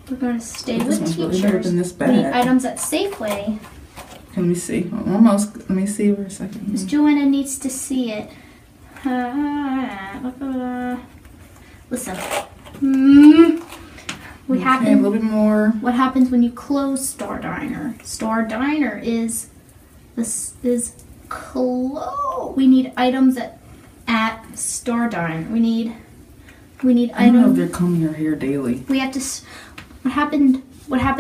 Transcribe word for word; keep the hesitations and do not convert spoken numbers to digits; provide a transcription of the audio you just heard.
We're going to stay This with one's teachers. really better than this We need bag. items at Safeway. Let me see. Almost. Let me see for a second. Miss Joanna needs to see it. Uh, listen. Mm, what Okay, a happens? little bit more. What happens when you close Star Diner? Star Diner is this is close. We need items at at Star Diner. We need we need I don't know if items. they're combing your hair daily. We have to. s- What happened? What happened?